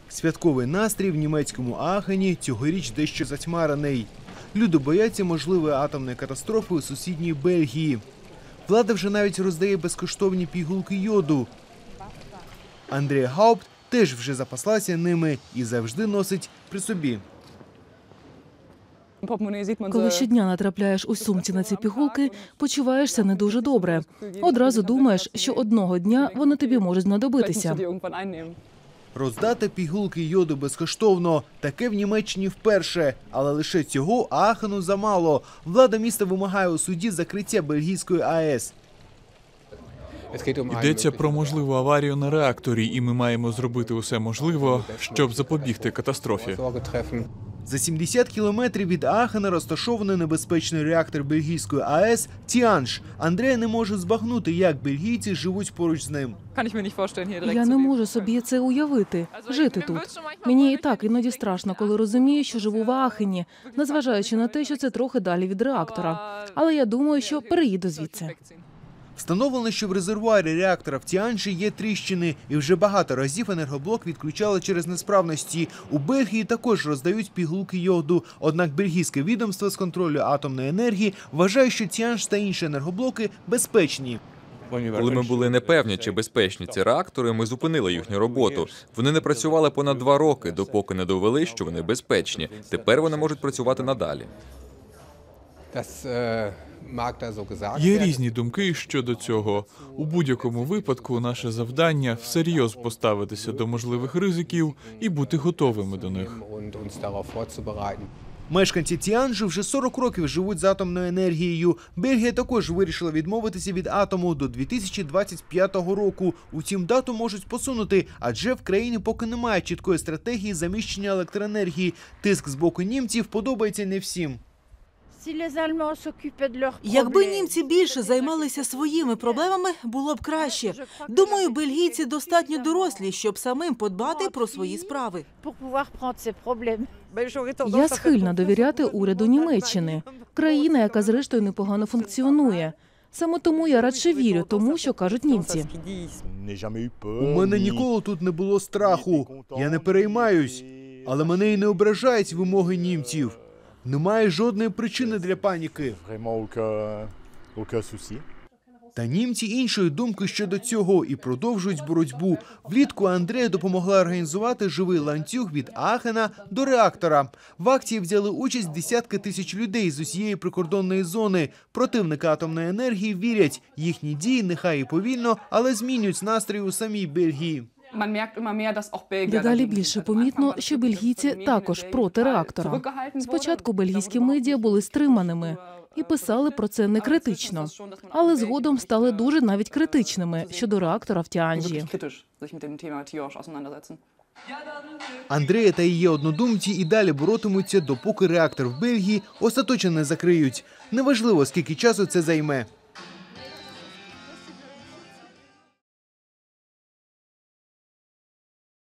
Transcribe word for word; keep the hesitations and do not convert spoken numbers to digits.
Святковий настрій в німецькому Аахені цьогоріч дещо затьмарений. Люди бояться можливої атомної катастрофи у сусідній Бельгії. Влада вже навіть роздає безкоштовні пігулки йоду. Андрія Гаупт теж вже запаслася ними і завжди носить при собі. Коли щодня натрапляєш у сумці на ці пігулки, почуваєшся не дуже добре. Одразу думаєш, що одного дня вони тобі можуть знадобитися. Роздати пігулки йоду безкоштовно – таке в Німеччині вперше. Але лише цього Аахену замало. Влада міста вимагає у суді закриття бельгійської АЕС. Йдеться про можливу аварію на реакторі, і ми маємо зробити усе можливе, щоб запобігти катастрофі. За сімдесят кілометрів від Аахена розташований небезпечний реактор бельгійської АЕС «Тіанж». Андрія не може збагнути, як бельгійці живуть поруч з ним. Я не можу собі це уявити, жити тут. Мені і так іноді страшно, коли розумію, що живу в Аахені, незважаючи на те, що це трохи далі від реактора. Але я думаю, що переїду звідси. Встановлено, що в резервуарі реактора в Тіанжі є тріщини, і вже багато разів енергоблок відключали через несправності. У Бельгії також роздають пігулки йоду. Однак бельгійське відомство з контролю атомної енергії вважає, що Тіанж та інші енергоблоки безпечні. Коли ми були непевні, чи безпечні ці реактори, ми зупинили їхню роботу. Вони не працювали понад два роки, допоки не довели, що вони безпечні. Тепер вони можуть працювати надалі. Є різні думки щодо цього. У будь-якому випадку наше завдання – всерйоз поставитися до можливих ризиків і бути готовими до них. Мешканці Тіанжу вже сорок років живуть з атомною енергією. Бельгія також вирішила відмовитися від атому до дві тисячі двадцять п'ятого року. Утім, дату можуть посунути, адже в країні поки немає чіткої стратегії заміщення електроенергії. Тиск з боку німців подобається не всім. Якби німці більше займалися своїми проблемами, було б краще. Думаю, бельгійці достатньо дорослі, щоб самим подбати про свої справи. Я схильна довіряти уряду Німеччини. Країна, яка зрештою непогано функціонує. Саме тому я радше вірю тому, що кажуть німці. У мене ніколи тут не було страху. Я не переймаюсь. Але мене і не ображають вимоги німців. Немає жодної причини для паніки. Та німці іншої думки щодо цього і продовжують боротьбу. Влітку Андрея допомогла організувати живий ланцюг від Аахена до реактора. В акції взяли участь десятки тисяч людей з усієї прикордонної зони. Противники атомної енергії вірять, їхні дії нехай і повільно, але змінюють настрій у самій Бельгії. Дедалі більше помітно, що бельгійці також проти реактора. Спочатку бельгійські медіа були стриманими і писали про це не критично, але згодом стали дуже навіть критичними щодо реактора в Тіанжі. Андрея та її однодумці і далі боротимуться, допоки реактор в Бельгії остаточно не закриють. Неважливо, скільки часу це займе.